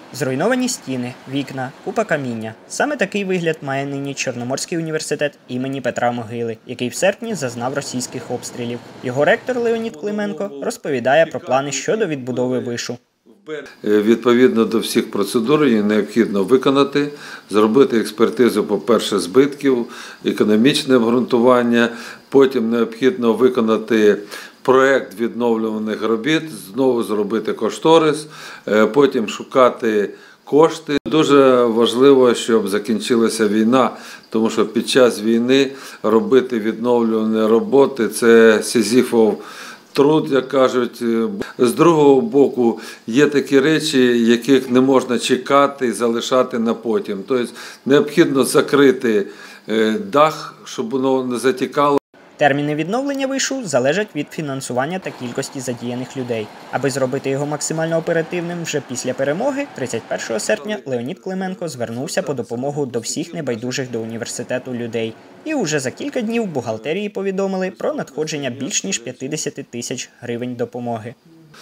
Зруйновані стіни, вікна, купа каміння. Саме такий вигляд має нині Чорноморський університет імені Петра Могили, який в серпні зазнав російських обстрілів. Його ректор Леонід Клименко розповідає про плани щодо відбудови вишу. Відповідно до всіх процедур її необхідно виконати, зробити експертизу, по-перше, збитків, економічне обґрунтування, потім необхідно виконати проєкт відновлюваних робіт, знову зробити кошторис, потім шукати кошти. Дуже важливо, щоб закінчилася війна, тому що під час війни робити відновлювані роботи – це сізіфов труд, як кажуть. З другого боку, є такі речі, яких не можна чекати і залишати на потім. Тобто необхідно закрити дах, щоб воно не затікало. Терміни відновлення вишу залежать від фінансування та кількості задіяних людей. Аби зробити його максимально оперативним вже після перемоги, 31 серпня Леонід Клименко звернувся по допомогу до всіх небайдужих до університету людей. І уже за кілька днів бухгалтерії повідомили про надходження більш ніж 50 тисяч гривень допомоги.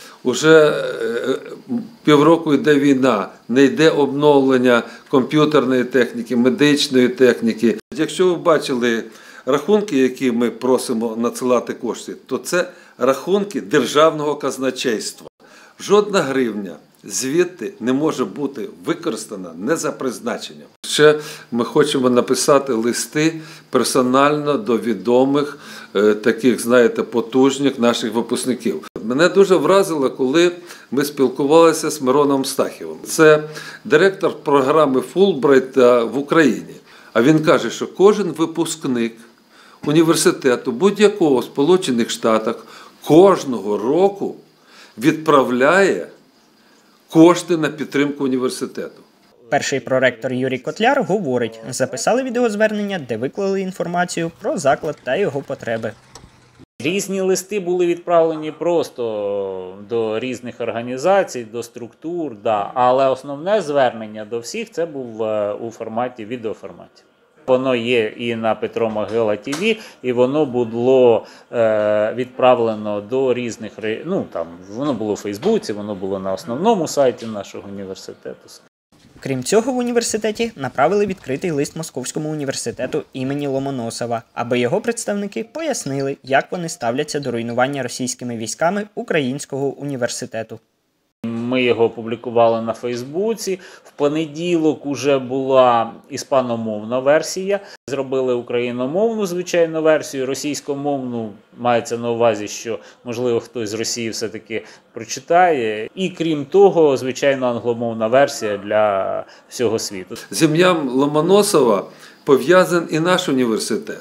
Уже півроку йде війна, не йде обновлення комп'ютерної техніки, медичної техніки. Якщо ви бачили рахунки, які ми просимо надсилати кошти, то це рахунки державного казначейства. Жодна гривня звідти не може бути використана не за призначенням. Ще ми хочемо написати листи персонально до відомих, таких, знаєте, потужних наших випускників. Мене дуже вразило, коли ми спілкувалися з Мироном Стахівим. Це директор програми Фулбрайта в Україні. А він каже, що кожен випускник університету будь-якого в Сполучених Штатах кожного року відправляє кошти на підтримку університету. Перший проректор Юрій Котляр говорить, записали відеозвернення, де виклали інформацію про заклад та його потреби. Різні листи були відправлені просто до різних організацій, до структур, але основне звернення до всіх це був у форматі, відеоформаті. Воно є і на Петро Могила ТВ, і воно було відправлено до різних, воно було у Фейсбуці, воно було на основному сайті нашого університету. Крім цього, в університеті направили відкритий лист Московському університету імені Ломоносова, аби його представники пояснили, як вони ставляться до руйнування російськими військами Українського університету. Ми його опублікували на Фейсбуці. В понеділок уже була іспаномовна версія. Зробили україномовну, звичайно, версію. Російськомовну мається на увазі, що, можливо, хтось з Росії все-таки прочитає. І крім того, звичайно, англомовна версія для всього світу. З ім'ям Ломоносова пов'язаний і наш університет.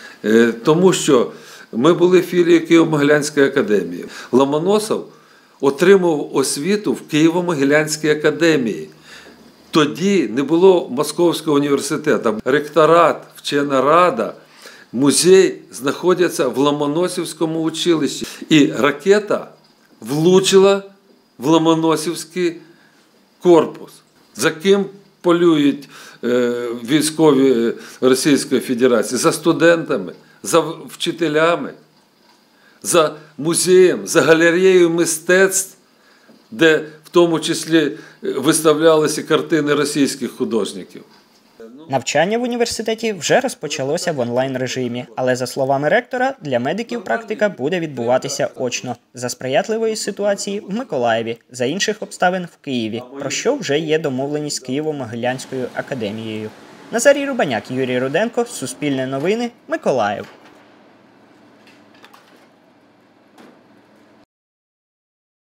Тому що ми були філією Києво-Могилянської академії. Ломоносов отримав освіту в Києво-Могилянській академії. Тоді не було Московського університету. Ректорат, вчена рада, музей знаходяться в Ломоносівському училищі. І ракета влучила в Ломоносівський корпус. За ким полюють військові Російської Федерації? За студентами, за вчителями, за музеєм, за галереєю мистецтв, де в тому числі виставлялися картини російських художників. Навчання в університеті вже розпочалося в онлайн-режимі, але, за словами ректора, для медиків практика буде відбуватися очно. За сприятливої ситуації в Миколаєві, за інших обставин в Києві, про що вже є домовленість з Києво-Могилянською академією. Назарій Рубаняк, Юрій Руденко, Суспільне новини, Миколаїв.